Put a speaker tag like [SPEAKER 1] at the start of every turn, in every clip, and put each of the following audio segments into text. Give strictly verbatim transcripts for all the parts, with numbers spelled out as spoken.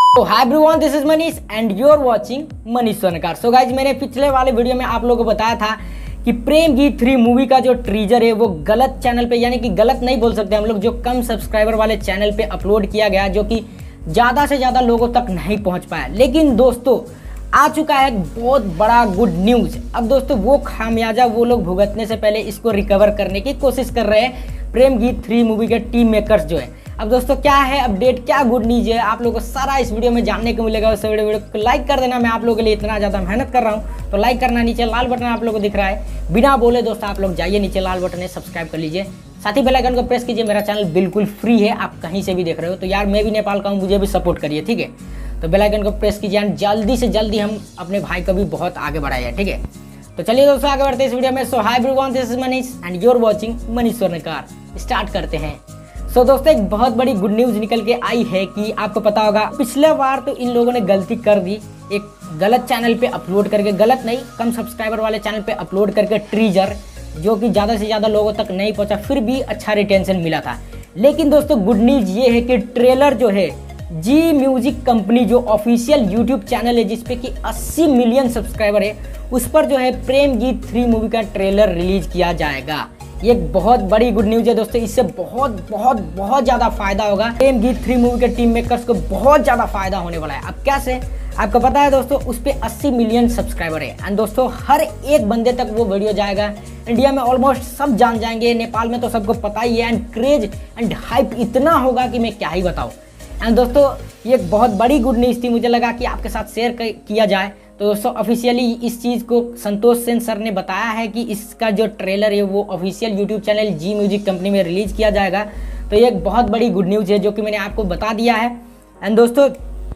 [SPEAKER 1] तो hi everyone, this is Manish and you are watching Manish Swarnkar. So guys, मैंने पिछले वाले वीडियो में आप लोगों को बताया था कि प्रेम गीत थ्री मूवी का जो ट्रीजर है वो गलत चैनल पे, यानी कि गलत नहीं बोल सकते हम लोग, जो कम सब्सक्राइबर वाले चैनल पे अपलोड किया गया, जो कि ज़्यादा से ज़्यादा लोगों तक नहीं पहुंच पाया। लेकिन दोस्तों आ चुका है बहुत बड़ा गुड न्यूज़। अब दोस्तों वो खामियाजा वो लोग भुगतने से पहले इसको रिकवर करने की कोशिश कर रहे हैं प्रेम गीत थ्री मूवी के टीम मेकर्स जो है। अब दोस्तों क्या है अपडेट, क्या गुड न्यूज़ है, आप लोगों को सारा इस वीडियो में जानने को मिलेगा। उस वीडियो वीडियो को लाइक कर देना। मैं आप लोगों के लिए इतना ज़्यादा मेहनत कर रहा हूँ तो लाइक करना। नीचे लाल बटन आप लोगों को दिख रहा है, बिना बोले दोस्तों आप लोग जाइए नीचे लाल बटन है, सब्सक्राइब कर लीजिए, साथ ही बेल आइकन को प्रेस कीजिए। मेरा चैनल बिल्कुल फ्री है, आप कहीं से भी देख रहे हो तो यार मैं भी नेपाल का हूँ, मुझे भी सपोर्ट करिए, ठीक है। तो बेल आइकन को प्रेस कीजिए एंड जल्दी से जल्दी हम अपने भाई को भी बहुत आगे बढ़ाइए, ठीक है। तो चलिए दोस्तों आगे बढ़ते हैं इस वीडियो में। So hi everyone, this is Manish and you are watching Manish Swarnkar. Start करते हैं। सो so, दोस्तों एक बहुत बड़ी गुड न्यूज़ निकल के आई है कि आपको पता होगा पिछले बार तो इन लोगों ने गलती कर दी, एक गलत चैनल पे अपलोड करके, गलत नहीं कम सब्सक्राइबर वाले चैनल पे अपलोड करके ट्रीजर, जो कि ज़्यादा से ज़्यादा लोगों तक नहीं पहुंचा, फिर भी अच्छा रिटेंशन मिला था। लेकिन दोस्तों गुड न्यूज़ ये है कि ट्रेलर जो है जी म्यूजिक कंपनी जो ऑफिशियल यूट्यूब चैनल है जिसपे कि अस्सी मिलियन सब्सक्राइबर है, उस पर जो है प्रेम गीत थ्री मूवी का ट्रेलर रिलीज किया जाएगा। ये एक बहुत बड़ी गुड न्यूज़ है दोस्तों, इससे बहुत बहुत बहुत ज़्यादा फायदा होगा। प्रेम गीत थ्री मूवी के टीम मेकर्स को बहुत ज़्यादा फायदा होने वाला है। अब कैसे, आपको पता है दोस्तों उस पर अस्सी मिलियन सब्सक्राइबर है एंड दोस्तों हर एक बंदे तक वो वीडियो जाएगा। इंडिया में ऑलमोस्ट सब जान जाएंगे, नेपाल में तो सबको पता ही है एंड क्रेज एंड हाइप इतना होगा कि मैं क्या ही बताऊँ। एंड दोस्तों ये एक बहुत बड़ी गुड न्यूज़ थी, मुझे लगा कि आपके साथ शेयर किया जाए। तो दोस्तों ऑफिशियली इस चीज़ को संतोष सेन सर ने बताया है कि इसका जो ट्रेलर है वो official YouTube channel Zee music company में रिलीज़ किया जाएगा। तो ये एक बहुत बड़ी गुड न्यूज़ है जो कि मैंने आपको बता दिया है। एंड दोस्तों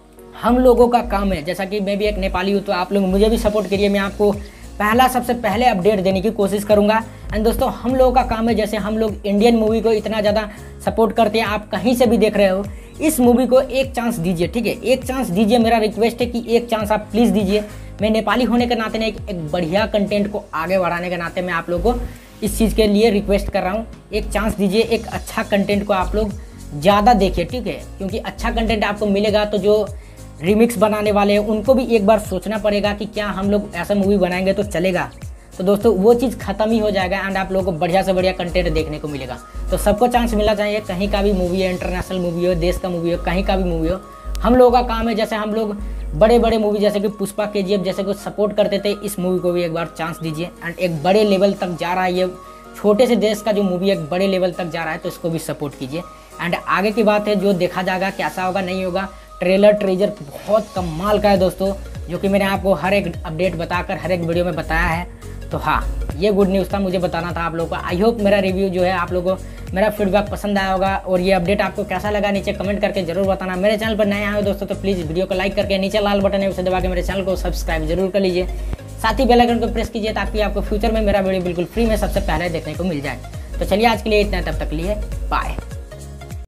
[SPEAKER 1] हम लोगों का काम है, जैसा कि मैं भी एक नेपाली हूँ तो आप लोग मुझे भी सपोर्ट करिए, मैं आपको पहला सबसे पहले अपडेट देने की कोशिश करूंगा। एंड दोस्तों हम लोगों का काम है, जैसे हम लोग इंडियन मूवी को इतना ज़्यादा सपोर्ट करते हैं, आप कहीं से भी देख रहे हो, इस मूवी को एक चांस दीजिए, ठीक है, एक चांस दीजिए। मेरा रिक्वेस्ट है कि एक चांस आप प्लीज़ दीजिए। मैं नेपाली होने के नाते ने एक, एक बढ़िया कंटेंट को आगे बढ़ाने के नाते मैं आप लोगों को इस चीज़ के लिए रिक्वेस्ट कर रहा हूँ, एक चांस दीजिए, एक अच्छा कंटेंट को आप लोग ज़्यादा देखिए, ठीक है, क्योंकि अच्छा कंटेंट आपको मिलेगा तो जो रिमिक्स बनाने वाले हैं उनको भी एक बार सोचना पड़ेगा कि क्या हम लोग ऐसा मूवी बनाएंगे तो चलेगा। तो दोस्तों वो चीज़ खत्म ही हो जाएगा एंड आप लोगों को बढ़िया से बढ़िया कंटेंट देखने को मिलेगा। तो सबको चांस मिलना चाहिए, कहीं का भी मूवी है, इंटरनेशनल मूवी हो, देश का मूवी हो, कहीं का भी मूवी हो, हम लोगों का काम है, जैसे हम लोग बड़े बड़े मूवी जैसे कि पुष्पा, के जी एफ जैसे कुछ सपोर्ट करते थे, इस मूवी को भी एक बार चांस दीजिए। एंड एक बड़े लेवल तक जा रहा है, ये छोटे से देश का जो मूवी एक बड़े लेवल तक जा रहा है तो इसको भी सपोर्ट कीजिए। एंड आगे की बात है, जो देखा जाएगा कैसा होगा नहीं होगा। ट्रेलर ट्रेजर बहुत कमाल का है दोस्तों, जो कि मैंने आपको हर एक अपडेट बताकर हर एक वीडियो में बताया है। तो हाँ, ये गुड न्यूज़ था, मुझे बताना था आप लोगों को। आई होप मेरा रिव्यू जो है आप लोगों को मेरा फीडबैक पसंद आया होगा और ये अपडेट आपको कैसा लगा नीचे कमेंट करके जरूर बताना। मेरे चैनल पर नए आए हो दोस्तों तो प्लीज़ वीडियो को लाइक करके नीचे लाल बटन है उसे दबा के मेरे चैनल को सब्सक्राइब जरूर कर लीजिए, साथ ही बेल आइकन को प्रेस कीजिए ताकि आपको फ्यूचर में मेरा वीडियो बिल्कुल फ्री में सबसे पहले देखने को मिल जाए। तो चलिए आज के लिए इतना, तब तक लिए बाय।